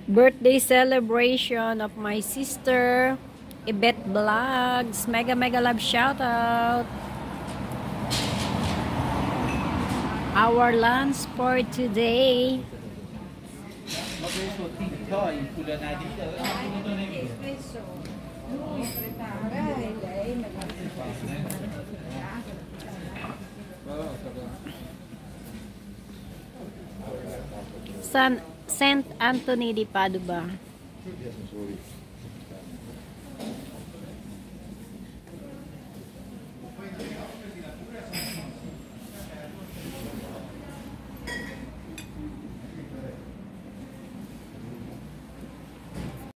Birthday celebration of my sister, Ibet Vlogs. Mega love shout out. Our lunch for today. Saint Anthony di Padua.